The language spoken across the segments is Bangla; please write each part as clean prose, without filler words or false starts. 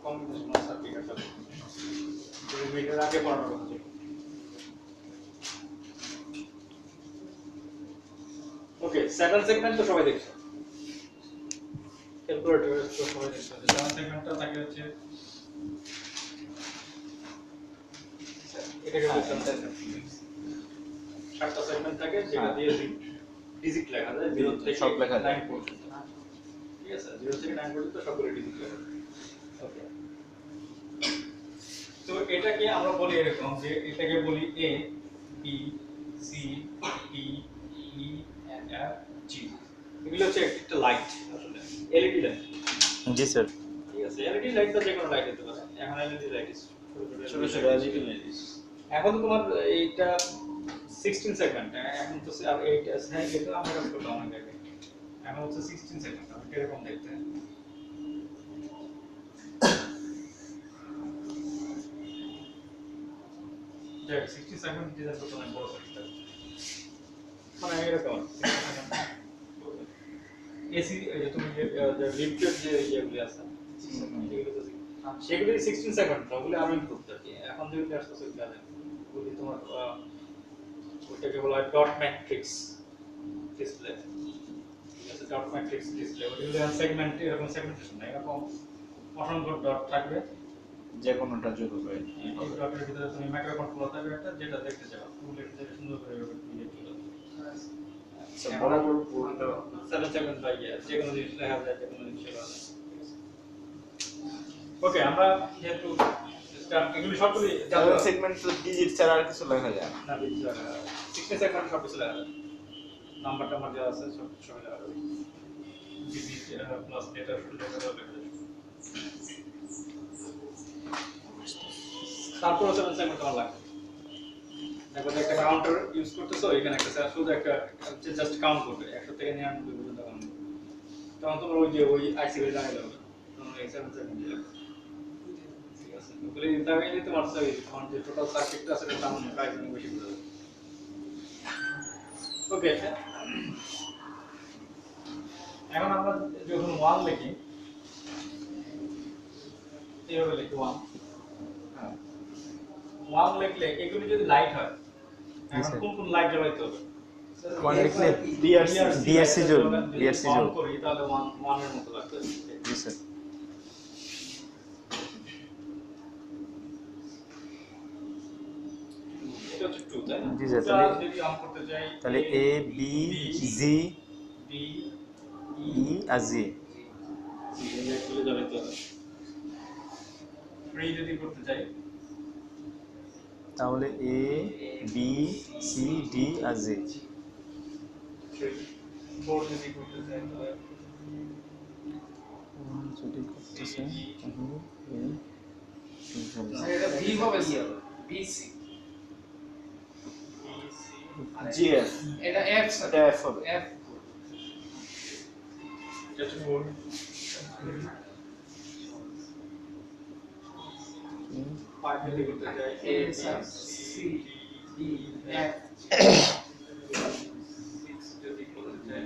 কম্বিনেশনাল সার্কিট একটা মিটার আগে পড়ানো হচ্ছে। ওকে 7 সেগমেন্ট তো সবাই দেখছো, ক্যালকুলেটর তো সবাই দেখছো। 7 সেগমেন্টটা থাকে হচ্ছে এটাকে বলতে হয় 7টা সেগমেন্ট থাকে যেটা দিয়ে ডিজিট লেখা যায় 0 থেকে সব লেখা যায় 9 পর্যন্ত। ঠিক আছে, 0 থেকে 9 পর্যন্ত সবগুলো ডিজিট লেখা যায়। ওকে, তো এটাকে আমরা বলি এরকম যে এটাকে বলি A B C D E F G. এগুলো হচ্ছে একটা লাইট, আসলে এলইডি লাইট। জি স্যার। ঠিক আছে, এলইডি লাইট বা যে কোনো লাইট হতে পারে। এখন এলইডি লাইট ছোট ছোট এলইডি লাইট। এখন তো তোমার এইটা 16 সেকেন্ড, এখন তো আর এইটা হ্যাঁ এটা আমরা কাজ করতাম অনেক আগে। এখন হচ্ছে 16 সেকেন্ড, আর কিরকম দেখতে যাক 60 সেকেন্ড ডিজাইন করতে অনেক বড় একটা, মানে এরকম এসি এই যে তুমি যে লিফটের যে ইয়েগুলি আছে এগুলো তো সেগুলি 16 সেকেন্ড ওগুলি আমি করতে পারি। এখন যেগুলি আসছে ওগুলি তোমার ওটাকে বলা হয় ডট ম্যাট্রিক্স ডিসপ্লে। ঠিক আছে, ডট ম্যাট্রিক্স ডিসপ্লে ওগুলি সেগমেন্ট এরকম সেগমেন্টেশন না, এরকম অসংখ্য ডট থাকবে যে কোনোটা যোগ হবে। এই ডটের ভিতরে তুমি মাইক্রো কন্ট্রোলার থাকবে একটা, যেটা দেখতে চাও তুমি লিখতে সুন্দর করে লিখতে পারবে। আচ্ছা, বড় বড় বোর্ড 7 সেকেন্ড বাই যে কোনো জিনিস লেখা যায়, যে কোনো জিনিস লেখা যায়। ওকে, আমরা যেহেতু এগুলি সবগুলি সেগমেন্ট তো ডিজিট ছাড়া আর কিছু লেখা যায় না, 60 সেকেন্ড সব কিছু লেখা যায়, নাম্বার টাম্বার যা আছে সব সব লেখা যাবে, ডিজিট প্লাস ডেটা শুরু লেখা যাবে। তারপর 7 সেকেন্ড তোমার লাগবে। দেখো একটা কাউন্টার ইউজ করতেছো, এখানে একটা শুধু একটা জাস্ট কাউন্ট করবে 100 থেকে 99 পর্যন্ত কাউন্ট করবে। তখন তোমার ওই আইসি গুলো লাগাই দেবে, তখন 7 সেকেন্ড লাগবে। ঠিক আছে, ওগুলো লাগাইলে তোমার যে টোটাল সার্কিটটা আছে সেটা দাম প্রাইস অনেক বেশি পড়ে যাবে। ওকে, এখন আমরা যখন 1 লিখি এইভাবে লিখি 1 লিখলে এগুলি যদি লাইট হয়, এখন কোন কোন লাইট জ্বালাইতে হবে? 1 লিখলে ডিআরসি যোগ করি তাহলে 1 এর মতো লাগবে। জি স্যার। এটা হচ্ছে 2 তাই না? জি স্যার। তাহলে যদি অন করতে যাই তাহলে A B G D E আর জি এগুলো জ্বালাইতে হবে। 3 যদি করতে যাই তাহলে এ বি সি ডি আর জি। 4 যদি করতে যাই তাহলে যদি করতেছে তাহলে এটা ভি হবে sir, B C G F. এটা এফ স্যার, এটা এফ হবে। এফ এটা 4 5 যদি করতে যাই A sir, C D F 6 যদি করতে যাই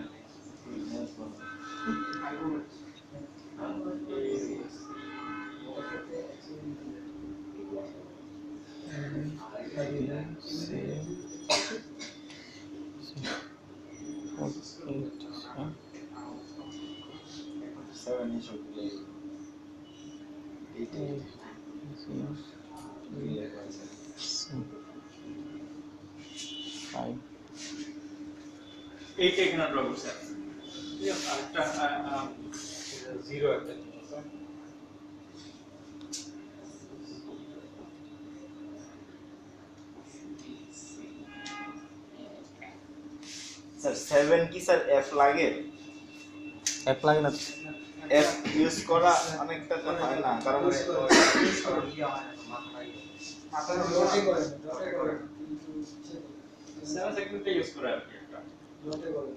এইটা এখানে ড্র করছে। ঠিক আছে, আরেকটা 0 একটা জিনিস আছে। স্যার 7 কি স্যার এফ লাগে? এফ লাগে না। এফ ইউজ করা অনেকটা তো হয় না, কারণ আপনারা ডটে করেন 7 সেকেন্ডে ইউজ করে আর কি একটা ডটে করেন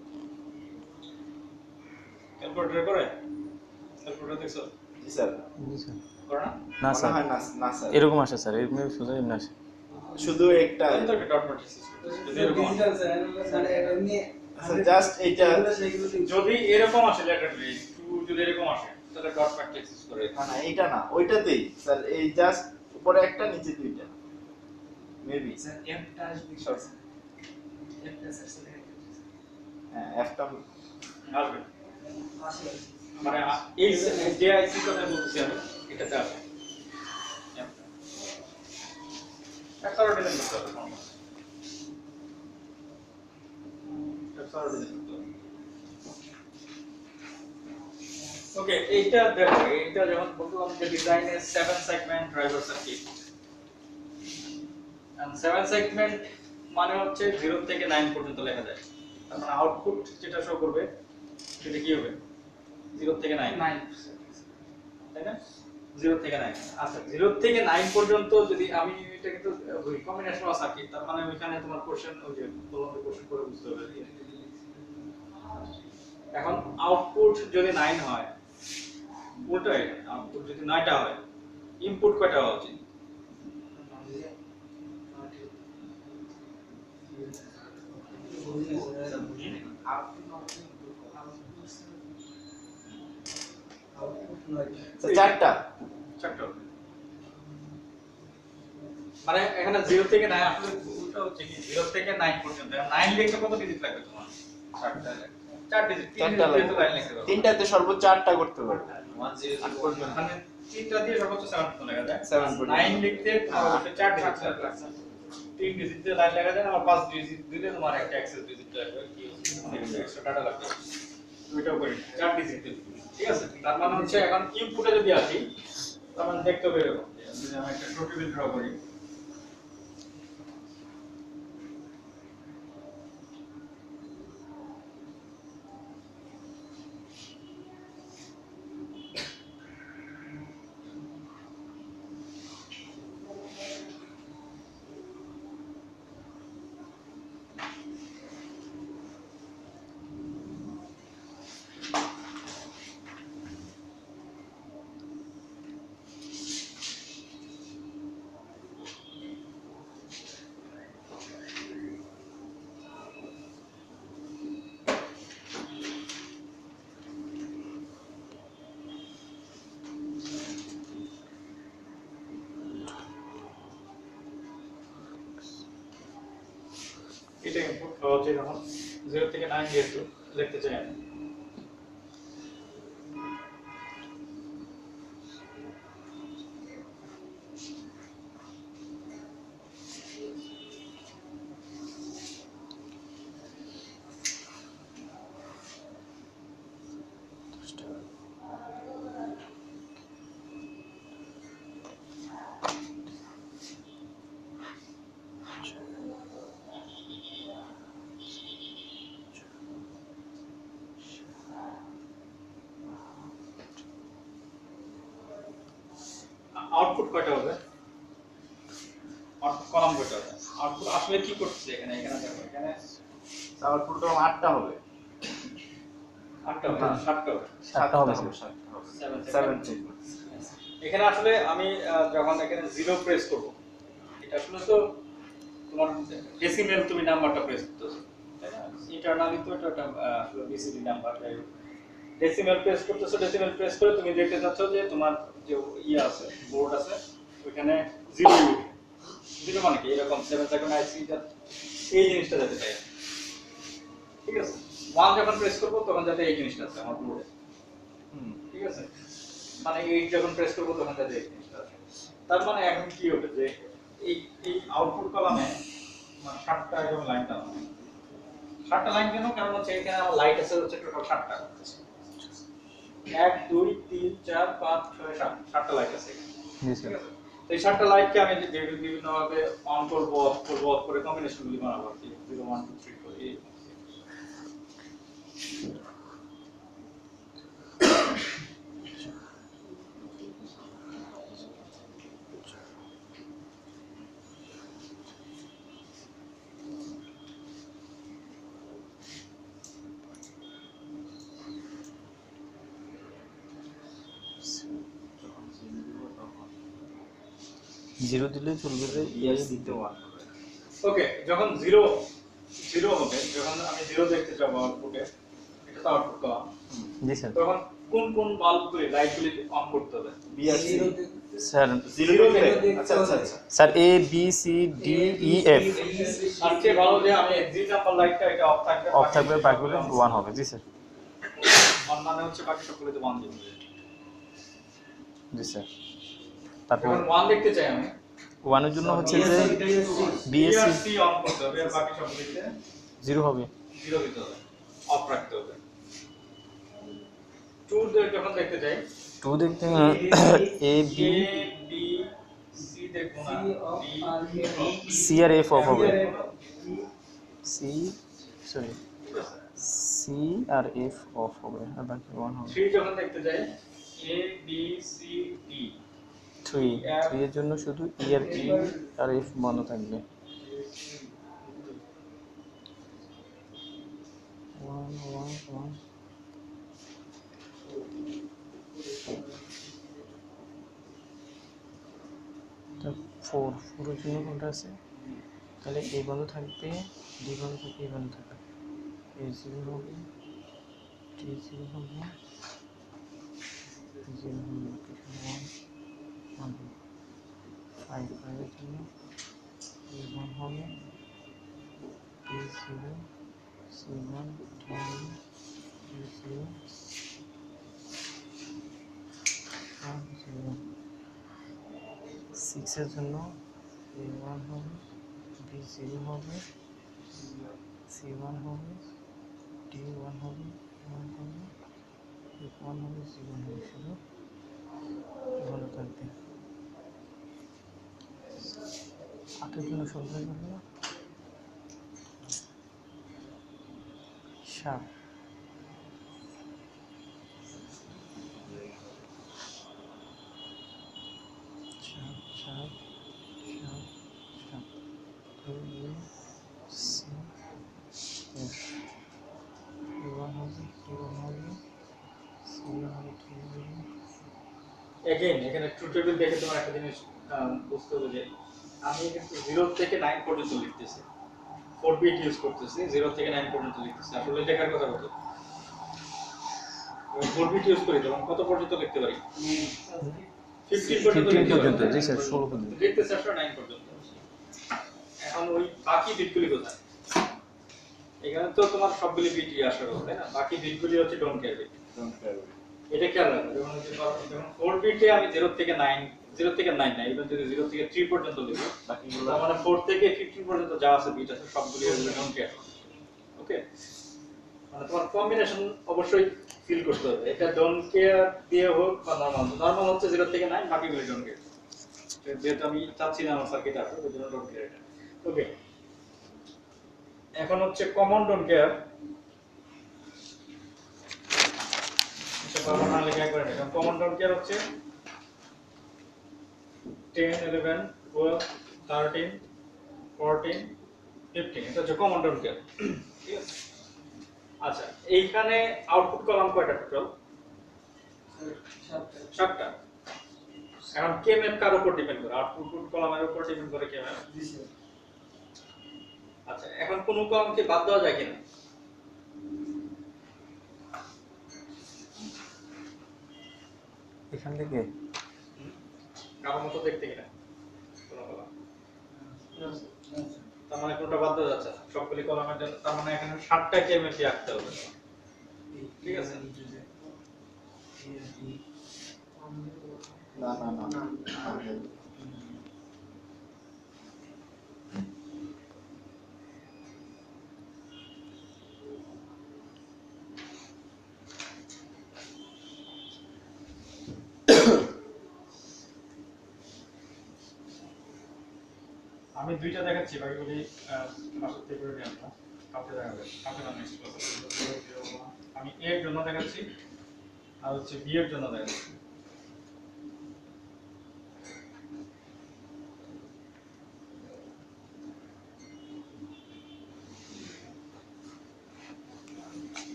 ক্যালকুলেটর করে ক্যালকুলেটর দেখছো? জি স্যার। জি স্যার। করে না? না মনে স্যার, হয় না না স্যার, এরকম আসে স্যার, এরকম শুধু এমনি আসে। শুধু একটা তাহলে তো একটা ডট ম্যাট্রিক্স ইউজ করতে যদি এরকম আসে। ডিজিটাল স্যার, মানে এমনি জাস্ট এইটা যদি এরকম আসে লেটারলি 2 যদি এরকম আসে তাহলে ডট ম্যাট্রিক্স ইউজ করে না এইটা না ওইটাতেই স্যার এই জাস্ট উপরে একটা নিচে দুইটা মেবি স্যার এফটা আসবে Sure. এফটা স্যার সিলেক্ট হ্যাঁ এফটা আসবে আসে মানে এই যে আইসি কথা বলতেছি আমি এটাতে আসবে একটা ডিজাইন করতে হবে ওকে এইটা দেখো এইটা যখন বললাম যে ডিজাইনে 7 segment driver circuit and 7 segment মানে হচ্ছে 0 থেকে 9 পর্যন্ত লেখা যায় তার মানে আউটপুট যেটা শো করবে সেটা কি হবে 0 থেকে 9 9 তাই না 0 থেকে 9 আচ্ছা 0 থেকে 9 পর্যন্ত যদি আমি এটা কিন্তু কম্বিনেশনাল সার্কিট তার মানে ওইখানে তোমার কোশ্চেন ওই যে বললাম যে কোশ্চেন করে বুঝতে হবে এখন আউটপুট যদি 9 হয় উল্টোই আউটপুট যদি 9টা হয় ইনপুট কয়টা হওয়া উচিত চারটা চারটা হবে। মানে এখানে 0 থেকে 9 আসলে উল্টো হচ্ছে কি 0 থেকে 9 পর্যন্ত 9 লিখতে কত ডিজিট লাগবে তোমার চারটা 4 ডিজিট 3 চারটা ডিজিট লাগবে। লাইন লিখতে পারবে তিনটাতে সর্বোচ্চ আটটা করতে পারবে 8 পর্যন্ত মানে তিনটা দিয়ে সর্বোচ্চ 7 পর্যন্ত লেখা যায় 7 পর্যন্ত। 9 লিখতে অবশ্যই 4 ডিজিট লাগবে 3 ডিজিট দিয়ে লাইন লেখা যায় আর 5 ডিজিট দিলে তোমার একটা অ্যাক্সেস ডিজিট লাগবে কি এক্সট্রা ডাটা লাগবে দুইটাও করে 4 ডিজিট দিলে ঠিক আছে তার মানে হচ্ছে এখন ইনপুটে যদি আসি তার মানে দেখতে হবে এরকম যদি আমি একটা টোটাল ড্র করি এটা ইনপুট হচ্ছে যখন 0 থেকে 9 যেহেতু লিখতে চাই আমি আউটপুট কয়টা হবে আউটপুট কলাম কয়টা হবে আউটপুট আসলে কি করতেছে এখানে এখানে দেখো এখানে আউটপুট আটটা হবে 8টা হবে 7টা হবে 7টা হবে 7 এখানে আসলে আমি যখন এখানে 0 প্রেস করব এটা আসলে তো তোমার ডেসিমেল তুমি নাম্বারটা প্রেস করতেছো তাই না ইন্টারনালি তো এটা আসলে বিসিডি নাম্বার তাই ডেসিমেল প্রেস করতেছো ডেসিমেল প্রেস করে তুমি দেখতে চাচ্ছ যে তোমার যে ইয়ে আছে বোর্ড আছে ওখানে 0 ইউনিট 0 মানে কি এরকম 7 সেকেন্ড আইসি এই জিনিসটা যাতে চাই ঠিক আছে 1 যখন প্রেস করব তখন যাতে এই জিনিসটা আছে আমার বোর্ডে ঠিক আছে মানে এই যখন প্রেস করব তখন যাতে এই জিনিসটা আছে তার মানে এখন কি হবে যে এই এই আউটপুট কলামে মানে 7টা এরকম লাইন দাও 7টা লাইন কেন কারণ হচ্ছে এখানে আমার লাইট আছে হচ্ছে টোটাল 7টা 1 2 3 4 5 6 7 7টা লাইট আছে জি ঠিক স্যার আছে তো এই 7টা লাইটকে আমি বিভিন্ন ভাবে অন করব অফ করে কম্বিনেশন গুলি বানাবো আর কি 0 1 2 3 4 এই জিরো দিলে চলবে যে ইয়েস দিতে 1 হবে ওকে যখন 0 হবে যখন আমি 0 দেখতে যাব আউটপুটে এটা তো আউটপুট কলাম জি স্যার তখন কোন কোন বাল্বগুলি লাইটগুলি অন করতে হবে? বি আর সি স্যার জিরো থেকে। আচ্ছা আচ্ছা আচ্ছা sir A B C D E F তার চেয়ে ভালো যে আমি 3 নাম্বার লাইটটা এটা অফ থাকবে, বাকিগুলো 1 হবে। জি স্যার, অন মানে হচ্ছে বাকি সবগুলোতে 1 দেব। জি স্যার। তারপর এখন 1 দেখতে চাই আমি। 1 এর জন্য হচ্ছে যে বিএসসি বিএসসি অন করতে হবে আর বাকি সবগুলোতে 0 হবে। 0 দিতে হবে, অফ রাখতে হবে। 2 যখন দেখতে চাই 2 দেখতে A B A B C দেখবো না, ডি সি আর এফ অফ হবে। সি সরি সি আর এফ অফ হবে আর বাকি 1 হবে। 3 যখন দেখতে যাই এ বি সি ডি 3 এর জন্য শুধু ই আর এফ বন্ধ থাকবে। 1 1 1 4 এর জন্য কোনটা আছে? তাহলে এ বন্ধ থাকবে, ডি বন্ধ থাকবে, এ বন্ধ থাকবে। এ 0 হবে, টি 0 হবে, 0 হবে, 1 হবে। 5 এর জন্য এ 1 হবে, এ 0, সি 1, টি 1, টি 0, 0। 6 এর জন্য এ 1 হবে, বি 0 হবে, সি 1 হবে, ডি 1 হবে, 1 হবে, এফ 1 হবে, সি 1 হবে। শুধু ভালো থাকবে। 8 এর জন্য সরকারি করবে না 7 7 সি এফ E1 হবে, E1 হবে, C1 হবে, T হবে। এগেইন এখানে ট্রু টেবিল দেখে তোমার একটা জিনিস বুঝতে হবে যে আমি কিন্তু 0 থেকে 9 পর্যন্ত লিখতেছি, 4 বিট ইউজ করতেছি, 0 থেকে 9 পর্যন্ত লিখতেছি। আসলে লেখার কথা কত? 4 বিট ইউজ করি তখন কত পর্যন্ত লিখতে পারি? 15 পর্যন্ত 15 লিখতে পর্যন্ত, পারি। জি স্যার, 16 পর্যন্ত। লিখতেছি আসলে 9 পর্যন্ত। এখন ওই বাকি বিটগুলি কোথায়? এখানে তো তোমার সবগুলি বিটই আসার কথা, তাই না? বাকি বিটগুলি হচ্ছে ডোন্ট কেয়ার বিট। এটা খেয়াল রাখবে যখন 4 বিটে আমি 0 থেকে 9 না, ইভেন যদি 0 থেকে 3 পর্যন্ত লিখি, বাকিগুলো তার মানে 4 থেকে 15 পর্যন্ত যা আছে বিট আছে সবগুলি হচ্ছে ডোন্ট কেয়ার। ওকে, মানে তোমার কম্বিনেশন অবশ্যই ফিল করতে হবে। এটা ডোন্ট কেয়ার দিয়ে হোক বা নরমাল হচ্ছে 0 থেকে 9, বাকিগুলি ডোন্ট কেয়ার। যেহেতু আমি চাচ্ছি না আমার সার্কিট আসবে, ওই জন্য ডোন্ট কেয়ার এটা। ওকে, এখন হচ্ছে কমন ডোন্ট কেয়ার। না লেখা একবার এটা কমন ডোন্ট কেয়ার হচ্ছে 10 11 12 13 14 15, এটা হচ্ছে কমন ডোন্ট কেয়ার। ঠিক আছে, আচ্ছা এইখানে আউটপুট কলাম কয়টা টোটাল? 7টা। এখন কে ম্যাপ কার উপর ডিপেন্ড করে? আউটপুট কলামের উপর ডিপেন্ড করে কে ম্যাপ। আচ্ছা, এখন কোন কলামকে বাদ দেওয়া যায় কিনা? এখান থেকে কারোর মতো দেখতে কিনা কোন কলাম? তার মানে কোনটা বাদ দেওয়া যাচ্ছে না, সবগুলি কলামের জন্য। তার মানে এখানে 7টা কে ম্যাপ রাখতে হবে। ঠিক আছে, না না না না আমি দুইটা দেখাচ্ছি, বাকিগুলি ক্লাসের থেকে করে নিয়ে আসলাম। কালকে দেখাবে, কালকে না নেক্সট ক্লাসে। আমি এ এর জন্য দেখাচ্ছি আর হচ্ছে বি এর জন্য দেখাচ্ছি।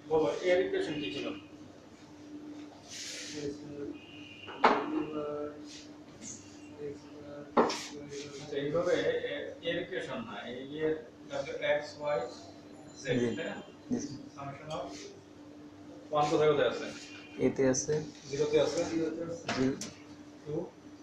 বলো এর ইকুয়েশন কি ছিল? আচ্ছা, এইভাবে এর ইকুয়েশন না, এই এর x y z জি। তাই না? জি স্যার। সামেশন অফ 1 কোথায় কোথায় আছে? এতে আছে 0 তে আছে, 0 2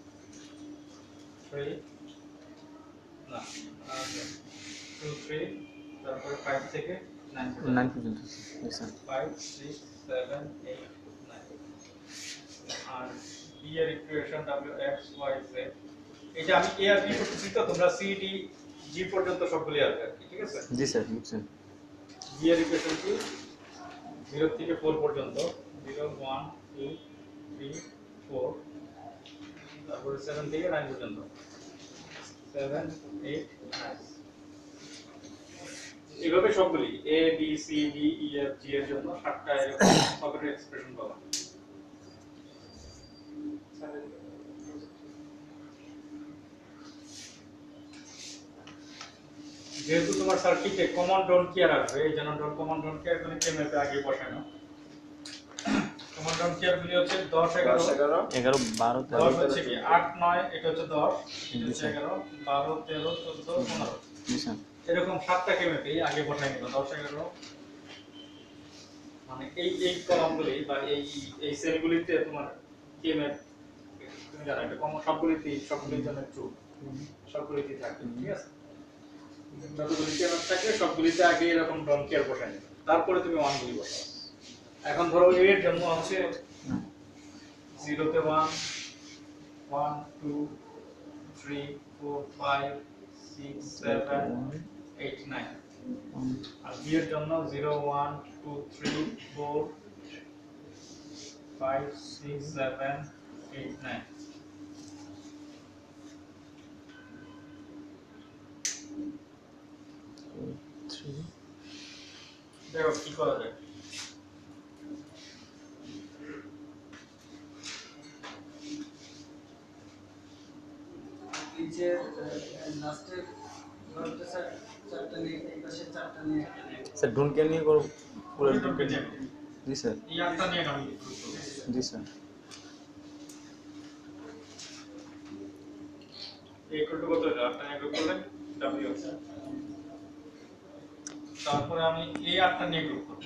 3 না 2 3 তারপরে 5 থেকে 9 পর্যন্ত 9 পর্যন্ত আছে। জি স্যার। 5 6 7 8 9 আর বি এর equation w x y z এটা আমি a আর b করতেছি তো তোমরা c d g পর্যন্ত সবগুলি আসবে আর কি, ঠিক আছে? জি স্যার বুঝছেন। বি এর ইকুয়েশন কি 0 থেকে 4 পর্যন্ত 0 1 2 3 4 তারপরে 7 থেকে 9 পর্যন্ত 7 8 9 এইভাবে সবগুলি a b c d e f g এর জন্য 7টা এরকম সকেটের এক্সপ্রেশন পাবা। যেহেতু তোমার সার্কিটে কমন ডোন্ট কেয়ার আসবে, এই জন্য কমন ডোন্ট কেয়ার গুলি কেমএপে আগে বসানো। কমন ডোন্ট কেয়ার গুলি হচ্ছে 10 11 11 11 12 10 13 হচ্ছে কি 8 9 এটা হচ্ছে 10 এটা হচ্ছে 11 12 13 14 15 জি স্যার। এরকম 7টা কেমএপে আগে বসাই নিব 10 11 মানে এই কলামগুলি বা এই সেলগুলিতে তোমার কেমএপ তুমি জানো এটা কমন সবগুলির জন্য ট্রু, সবগুলিতে থাকে, ঠিক আছে? যতগুলি কেমএপ থাকে সবগুলিতে আগে এরকম ডোন্ট কেয়ার বসাই নিবে, তারপরে তুমি 1 গুলি বসাও। এখন ধরো a এর জন্য আছে 0 তে 1 1 2 3 4 5 6 7 8 9 আর b এর জন্য 0 1 2 3 4 5 6 7 8 9 3 দেখো কি করা যায়। নিচের লাস্টের ঘরটা স্যার চারটা নিয়ে এই পাশে চারটা নিয়ে স্যার ডোন্ট কেয়ার নিয়ে করো পুরো। টোকে নিয়ে জি স্যার। এই আটটা নিয়ে আমি জি স্যার। ইকুয়াল টু কত হলো আটটা নিয়ে গ্রুপ করলে w তারপরে আমি এই আটটা নিয়ে গ্রুপ করব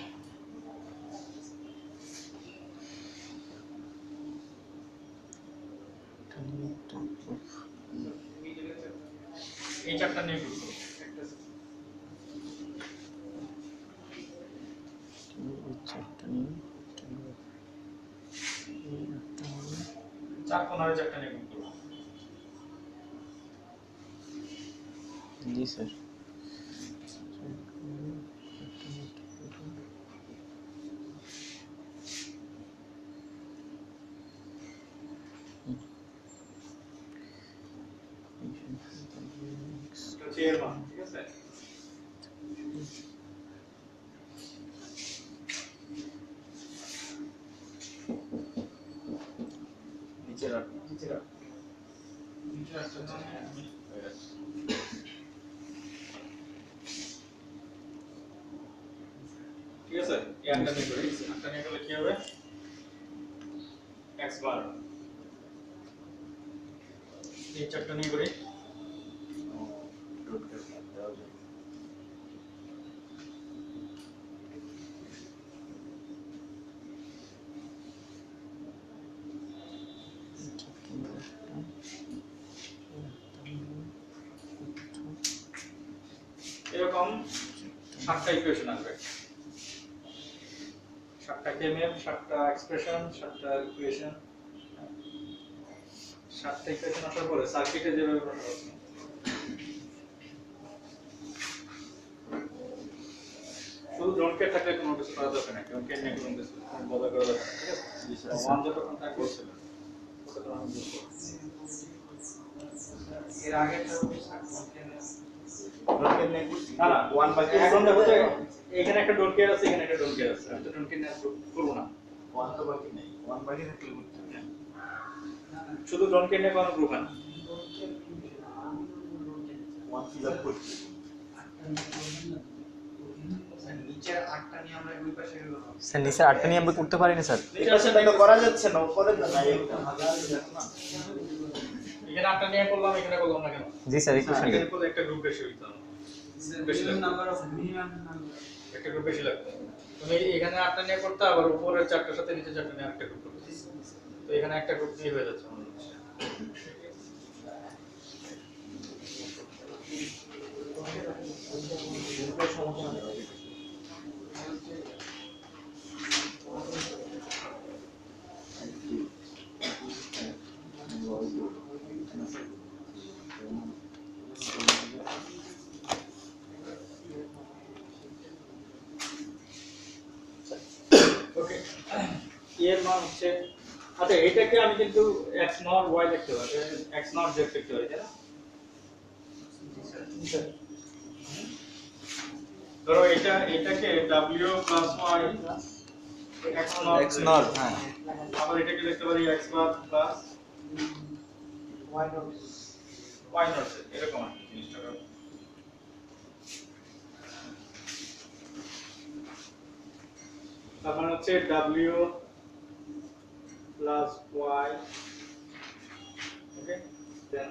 এই চারটা নিয়ে গ্রুপ করব চার কোণারে চারটা নিয়ে গ্রুপ করব জি স্যার। এটা হচ্ছে এর মান, ঠিক আছে? নিচের নিচের আটটা নিয়ে আমি ঠিক আছে এই আটটা নিয়ে করি আটটা নিয়ে গেলে কি হবে x বার এই চারটা নিয়ে করি এরকম 7টা ইকুয়েশন আসবে 7টা কেমিয়াম 7টা এক্সপ্রেশন 7টা ইকুয়েশন 7টা ইকুয়েশন আসার পরে সার্কিটে যেভাবে বসানো হচ্ছে শুধু ডোন্ট কেয়ার থাকলে কোনো কিছু করা যাবে না ডোন্ট কেয়ার নিয়ে কোনো কিছু বদল করা যাবে না ঠিক আছে ওয়ান যতক্ষণ থাকবে ততক্ষণ আমি বুঝবো এর আগে তো না না 1 বাকি এখন দেখো যে এখানে একটা ডোন্ট কেয়ার আছে এখানে একটা ডোন্ট কেয়ার আছে আমি তো ডোন্ট কেয়ার করব না 1 তো বাকি নেই 1 বাকি থাকলে করতে হবে শুধু ডোন্ট কেয়ার নিয়ে কোনো গ্রুপ না 1 ফিল আপ করতে স্যার নিচের 8টা নিয়ে আমরা দুই পাশে স্যার নিচে 8টা নিয়ে আমরা করতে পারি না স্যার। এটা সেটা তো করা যাচ্ছে না, উপরে তো নাই একটা। এখানে 8টা নিয়ে করলাম, এখানে করলাম না কেন? জি স্যার একটু শুনি। এখানে করলে একটা গ্রুপ বেশি হইতো না। বেশি লাগতো। নাম্বার অফ মিনিমাম নাম্বার একটা গ্রুপ বেশি লাগতো। তুমি এখানে 8টা নিয়ে করতে, আবার উপরের 4টার সাথে নিচে 4টা নিয়ে আরেকটা গ্রুপ করতে। তো এখানে একটা গ্রুপ দিয়ে হয়ে যাচ্ছে আমাদের। ওকে, এর মান হচ্ছে, আচ্ছা এটাকে আমি কিন্তু x নট y লিখতে পারি, x নট z লিখতে পারি, তাই না? ধরো এটাকে w plus y x not, হ্যাঁ আবার এটাকে লিখতে পারি x bar plus y not, এরকম আর কি জিনিসটা। তার মানে হচ্ছে w plus y, okay, then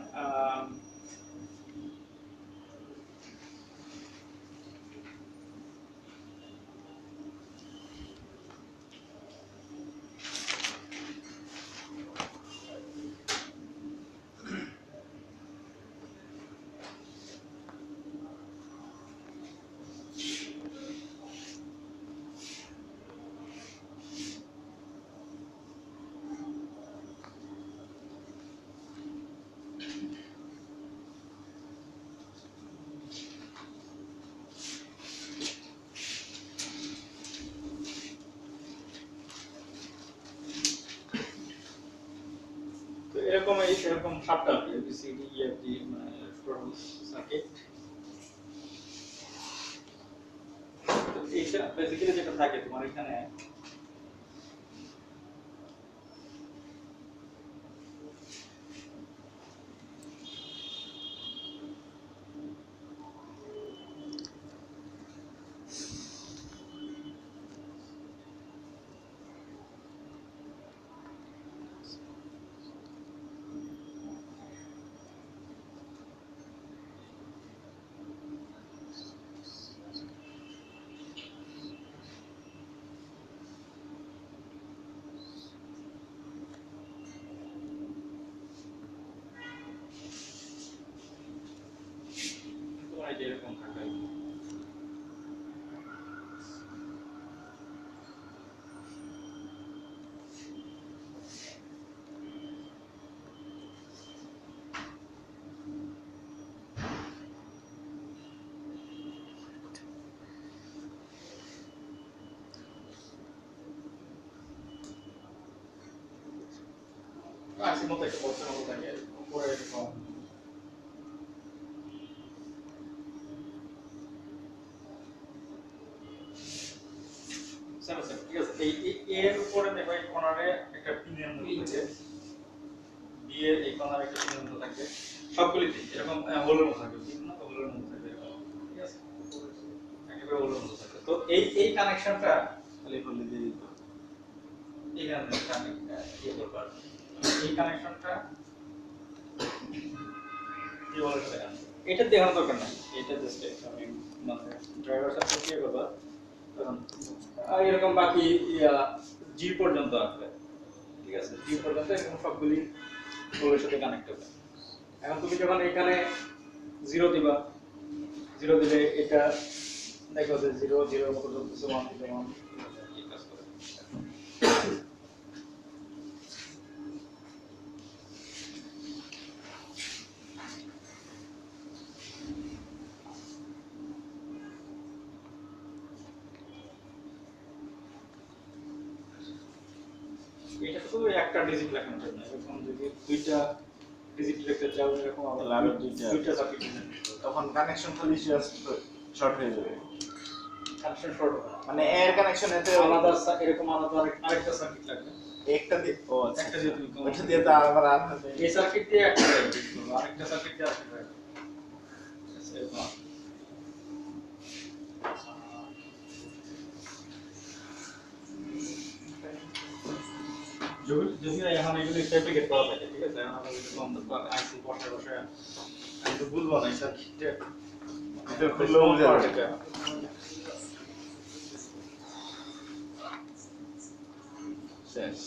তো এরকম এরকম 7টা ABCD EFG মানে টোটাল সার্কিট। তো এটা বেসিক্যালি যেটা থাকে তোমার এখানে তোমার এই যে এরকম থাকে। মতো একটা বক্সের মতো থাকে, উপরে এরকম ঠিক আছে। এই এর উপরে দেখো এই কর্নারে একটা পিনের মতো থাকে, বি এর এই কর্নারে একটা পিনের মতো থাকে, সবগুলিতে এরকম হোলের মতো থাকে, বিভিন্ন হোলের মতো থাকে এরকম, ঠিক আছে, একেবারে হোলের মতো থাকে। তো এই কানেকশনটা খালি বলে দিয়ে দিত। এইখানে কানেক্ট ইয়ে করবার, এই কানেকশনটা কি বলে সেটা এটা দেখানোর দরকার নাই, এটা জাস্ট আমি মানে ড্রাইভার সাথে কি করবা তখন এরকম বাকি জি পর্যন্ত আসবে, ঠিক আছে, জি পর্যন্ত এরকম সবগুলি হোলের সাথে কানেক্ট হবে। এখন তুমি যখন এখানে 0 দিবা, 0 দিলে এটা দেখো যে 0 0 মতো চলতেছে, 1 দিলে 1 এই কাজ করে। এটা তো একটা ডিজিট লেখানোর জন্য, এরকম যদি দুইটা ডিজিট লিখতে চাও এরকম আবার আরো দুইটা সার্কিট ডিজাইন তখন কানেকশন খালি শর্ট হয়ে যাবে। কানেকশন শর্ট হবে না, মানে এর কানেকশন এতে আলাদা এরকম আলাদা আরেকটা সার্কিট লাগবে, একটা দিয়ে ও আচ্ছা একটা দিয়ে তুমি ওটা দিয়ে তো আবার এই সার্কিট দিয়ে একটা সার্কিট করবে, আরেকটা সার্কিট দিয়ে আরেকটা সার্কিট, এরকম যদি এখন এগুলি ফেব্রিকেট করা থাকে, ঠিক আছে? এখন আমরা যদি কম আইসি বসে আমি তো বুঝবো না স্যার, এটা খুললেও বোঝা যাবে। শেষ।